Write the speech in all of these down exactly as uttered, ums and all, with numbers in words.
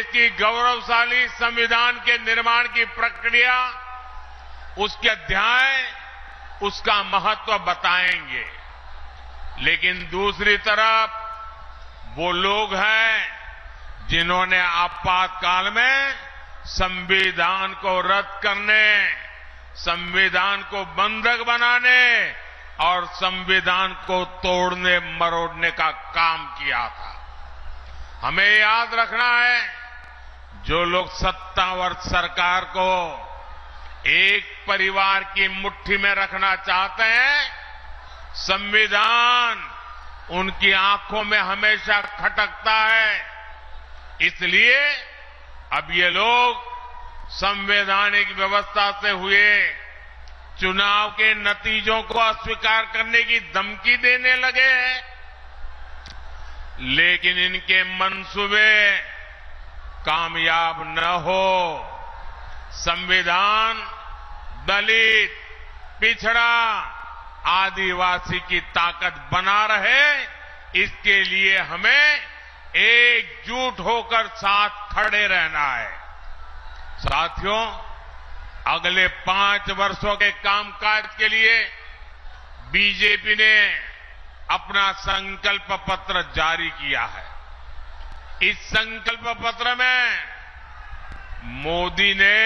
की गौरवशाली संविधान के निर्माण की प्रक्रिया, उसके अध्याय, उसका महत्व बताएंगे। लेकिन दूसरी तरफ वो लोग हैं जिन्होंने आपातकाल में संविधान को रद्द करने, संविधान को बंधक बनाने और संविधान को तोड़ने मरोड़ने का काम किया था। हमें याद रखना है, जो लोग सत्तावर सरकार को एक परिवार की मुट्ठी में रखना चाहते हैं, संविधान उनकी आंखों में हमेशा खटकता है। इसलिए अब ये लोग संवैधानिक व्यवस्था से हुए चुनाव के नतीजों को अस्वीकार करने की धमकी देने लगे हैं। लेकिन इनके मंसूबे कामयाब न हो, संविधान दलित, पिछड़ा, आदिवासी की ताकत बना रहे, इसके लिए हमें एकजुट होकर साथ खड़े रहना है। साथियों, अगले पांच वर्षों के कामकाज के लिए बीजेपी ने अपना संकल्प पत्र जारी किया है। इस संकल्प पत्र में मोदी ने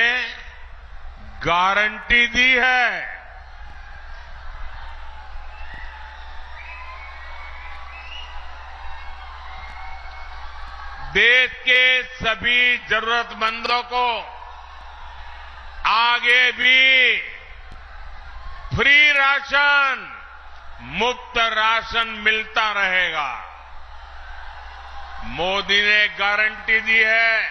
गारंटी दी है, देश के सभी जरूरतमंदों को आगे भी फ्री राशन, मुफ्त राशन मिलता रहेगा। मोदी ने गारंटी दी है,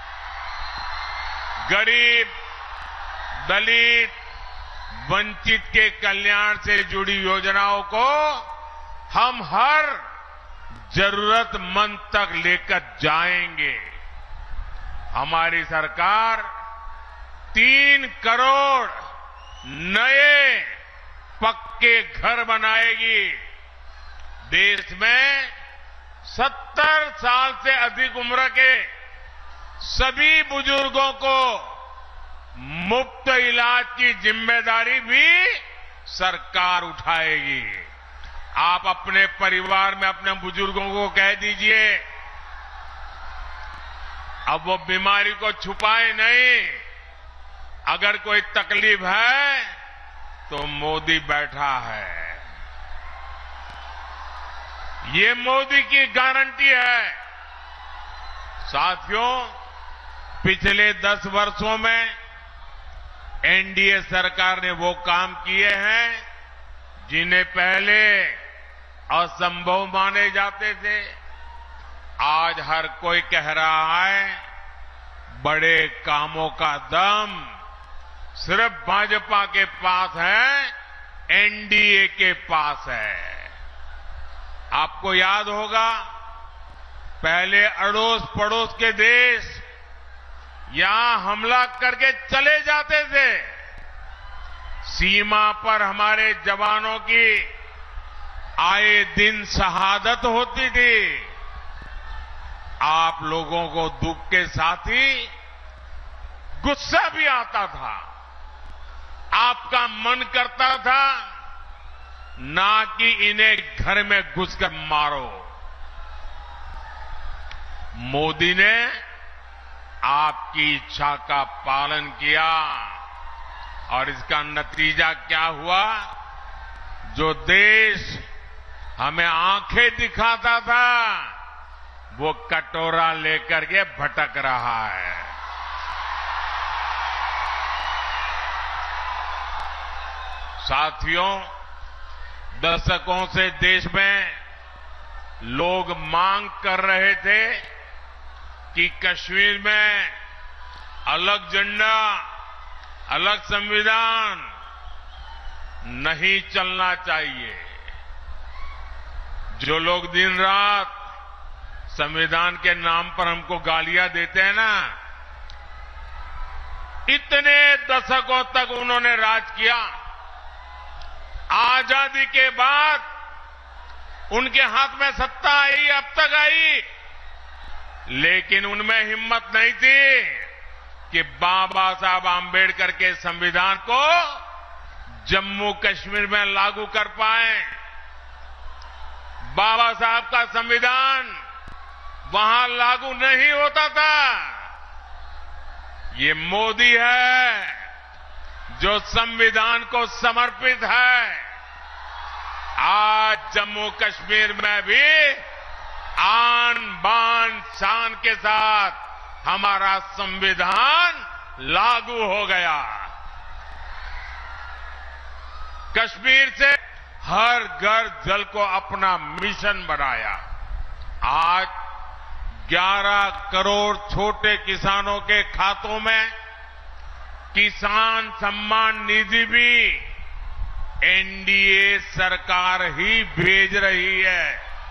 गरीब, दलित, वंचित के कल्याण से जुड़ी योजनाओं को हम हर जरूरतमंद तक लेकर जाएंगे। हमारी सरकार तीन करोड़ नए पक्के घर बनाएगी। देश में सत्तर साल से अधिक उम्र के सभी बुजुर्गों को मुफ्त इलाज की जिम्मेदारी भी सरकार उठाएगी। आप अपने परिवार में अपने बुजुर्गों को कह दीजिए, अब वो बीमारी को छुपाए नहीं, अगर कोई तकलीफ है तो मोदी बैठा है। ये मोदी की गारंटी है। साथियों, पिछले दस वर्षों में एनडीए सरकार ने वो काम किए हैं जिन्हें पहले असंभव माने जाते थे। आज हर कोई कह रहा है, बड़े कामों का दम सिर्फ भाजपा के पास है, एनडीए के पास है। आपको याद होगा, पहले अड़ोस पड़ोस के देश यहां हमला करके चले जाते थे। सीमा पर हमारे जवानों की आए दिन शहादत होती थी। आप लोगों को दुख के साथ ही गुस्सा भी आता था। आपका मन करता था ना कि इन्हें घर में घुसकर मारो। मोदी ने आपकी इच्छा का पालन किया और इसका नतीजा क्या हुआ? जो देश हमें आंखें दिखाता था, वो कटोरा लेकर के भटक रहा है। साथियों, दशकों से देश में लोग मांग कर रहे थे कि कश्मीर में अलग झंडा, अलग संविधान नहीं चलना चाहिए। जो लोग दिन रात संविधान के नाम पर हमको गालियां देते हैं ना, इतने दशकों तक उन्होंने राज किया। आजादी के बाद उनके हाथ में सत्ता आई, अब तक आई, लेकिन उनमें हिम्मत नहीं थी कि बाबा साहब आंबेडकर के संविधान को जम्मू कश्मीर में लागू कर पाए। बाबा साहब का संविधान वहां लागू नहीं होता था। ये मोदी है जो संविधान को समर्पित है। आज जम्मू कश्मीर में भी आन बान शान के साथ हमारा संविधान लागू हो गया। कश्मीर से हर घर जल को अपना मिशन बनाया। आज ग्यारह करोड़ छोटे किसानों के खातों में किसान सम्मान निधि भी एनडीए सरकार ही भेज रही है।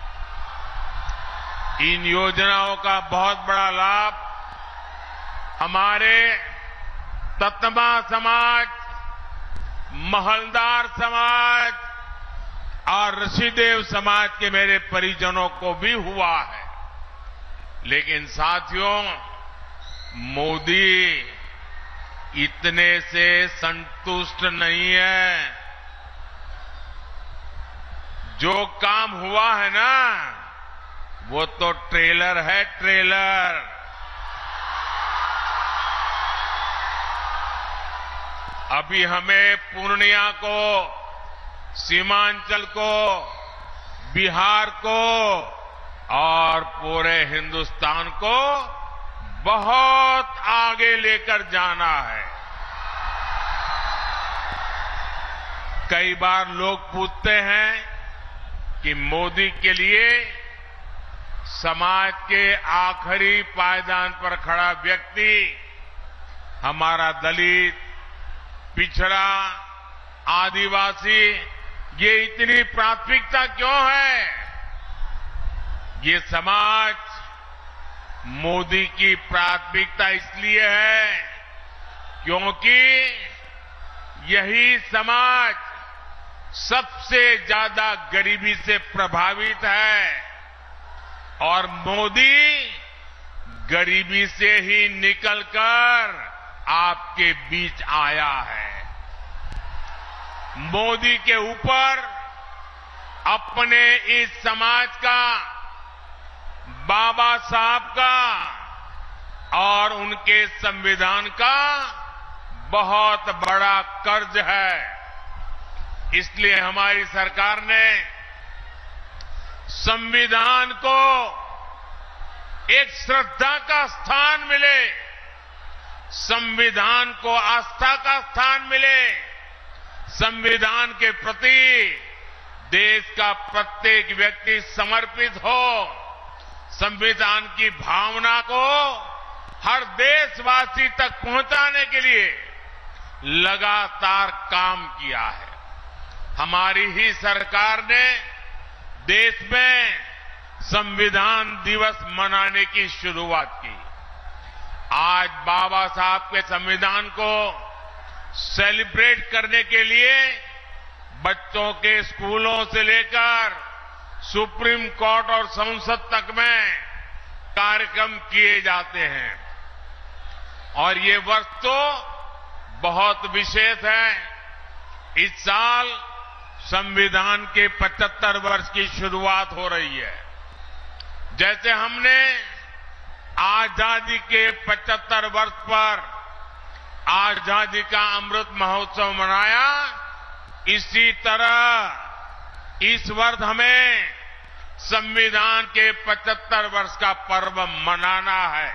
इन योजनाओं का बहुत बड़ा लाभ हमारे ततमा समाज, महलदार समाज और ऋषिदेव समाज के मेरे परिजनों को भी हुआ है। लेकिन साथियों, मोदी इतने से संतुष्ट नहीं है। जो काम हुआ है ना, वो तो ट्रेलर है, ट्रेलर। अभी हमें पूर्णिया को, सीमांचल को, बिहार को और पूरे हिंदुस्तान को बहुत आगे लेकर जाना है। कई बार लोग पूछते हैं कि मोदी के लिए समाज के आखिरी पायदान पर खड़ा व्यक्ति, हमारा दलित, पिछड़ा, आदिवासी, ये इतनी प्राथमिकता क्यों है? ये समाज मोदी की प्राथमिकता इसलिए है क्योंकि यही समाज सबसे ज्यादा गरीबी से प्रभावित है और मोदी गरीबी से ही निकलकर आपके बीच आया है। मोदी के ऊपर अपने इस समाज का, बाबा साहब का और उनके संविधान का बहुत बड़ा कर्ज है। इसलिए हमारी सरकार ने संविधान को एक श्रद्धा का स्थान मिले, संविधान को आस्था का स्थान मिले, संविधान के प्रति देश का प्रत्येक व्यक्ति समर्पित हो, संविधान की भावना को हर देशवासी तक पहुंचाने के लिए लगातार काम किया है। हमारी ही सरकार ने देश में संविधान दिवस मनाने की शुरुआत की। आज बाबा साहब के संविधान को सेलिब्रेट करने के लिए बच्चों के स्कूलों से लेकर सुप्रीम कोर्ट और संसद तक में कार्यक्रम किए जाते हैं और ये वर्ष तो बहुत विशेष है। इस साल संविधान के पचहत्तर वर्ष की शुरुआत हो रही है। जैसे हमने आजादी के पचहत्तर वर्ष पर आजादी का अमृत महोत्सव मनाया, इसी तरह इस वर्ष हमें संविधान के पचहत्तर वर्ष का पर्व मनाना है।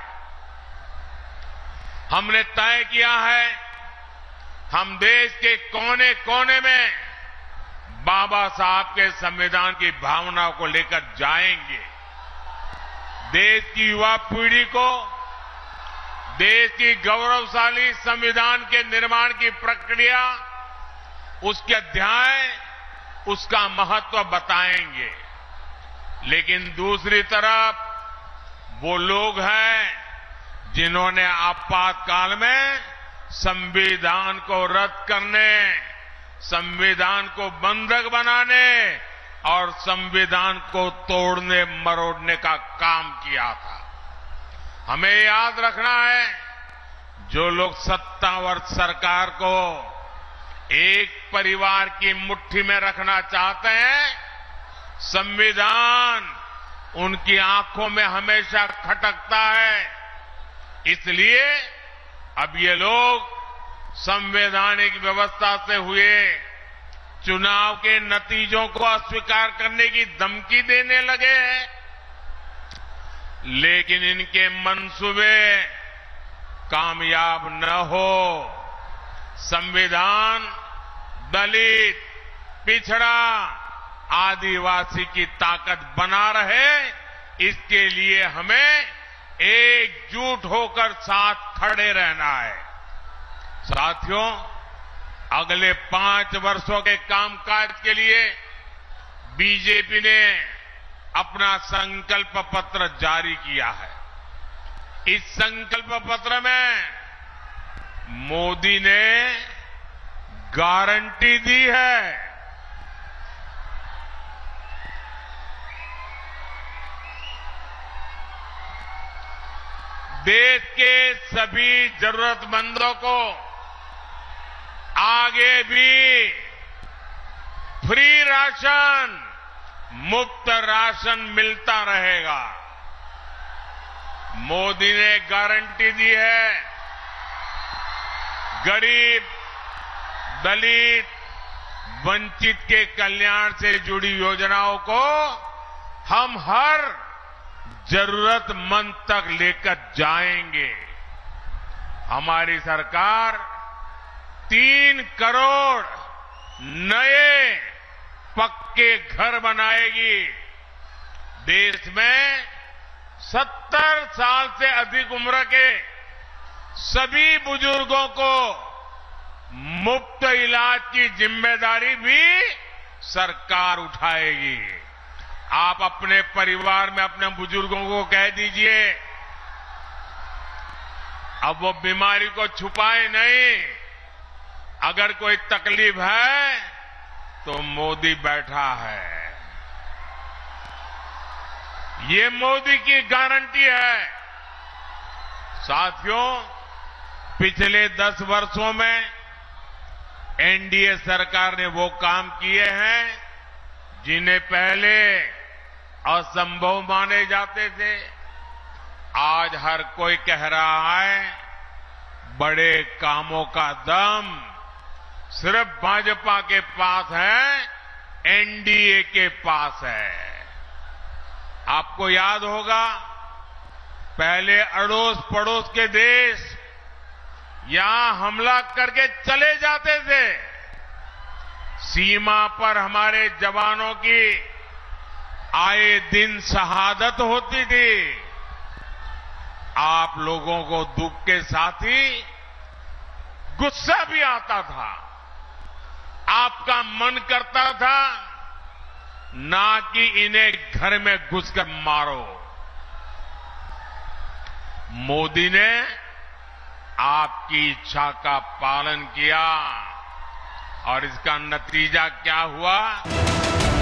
हमने तय किया है हम देश के कोने कोने में बाबा साहब के संविधान की भावना को लेकर जाएंगे। देश की युवा पीढ़ी को देश की गौरवशाली संविधान के निर्माण की प्रक्रिया, उसके अध्याय, उसका महत्व बताएंगे। लेकिन दूसरी तरफ वो लोग हैं जिन्होंने आपातकाल में संविधान को रद्द करने, संविधान को बंधक बनाने और संविधान को तोड़ने मरोड़ने का काम किया था। हमें याद रखना है, जो लोग सत्तावर सरकार को एक परिवार की मुट्ठी में रखना चाहते हैं, संविधान उनकी आंखों में हमेशा खटकता है। इसलिए अब ये लोग संवैधानिक व्यवस्था से हुए चुनाव के नतीजों को अस्वीकार करने की धमकी देने लगे हैं। लेकिन इनके मंसूबे कामयाब न हो, संविधान दलित, पिछड़ा, आदिवासी की ताकत बना रहे, इसके लिए हमें एकजुट होकर साथ खड़े रहना है। साथियों, अगले पांच वर्षों के कामकाज के लिए बीजेपी ने अपना संकल्प पत्र जारी किया है। इस संकल्प पत्र में मोदी ने गारंटी दी है, देश के सभी जरूरतमंदों को आगे भी फ्री राशन, मुफ्त राशन मिलता रहेगा। मोदी ने गारंटी दी है, गरीब, दलित, वंचित के कल्याण से जुड़ी योजनाओं को हम हर जरूरतमंद तक लेकर जाएंगे। हमारी सरकार तीन करोड़ नए पक्के घर बनाएगी। देश में सत्तर साल से अधिक उम्र के सभी बुजुर्गों को मुफ्त इलाज की जिम्मेदारी भी सरकार उठाएगी। आप अपने परिवार में अपने बुजुर्गों को कह दीजिए, अब वो बीमारी को छुपाए नहीं, अगर कोई तकलीफ है तो मोदी बैठा है। ये मोदी की गारंटी है। साथियों, पिछले दस वर्षों में एनडीए सरकार ने वो काम किए हैं जिन्हें पहले असंभव माने जाते थे। आज हर कोई कह रहा है, बड़े कामों का दम सिर्फ भाजपा के पास है, एनडीए के पास है। आपको याद होगा, पहले अड़ोस पड़ोस के देश यहां हमला करके चले जाते थे। सीमा पर हमारे जवानों की आए दिन शहादत होती थी। आप लोगों को दुख के साथ ही गुस्सा भी आता था। आपका मन करता था ना कि इन्हें घर में घुसकर मारो। मोदी ने आपकी इच्छा का पालन किया और इसका नतीजा क्या हुआ?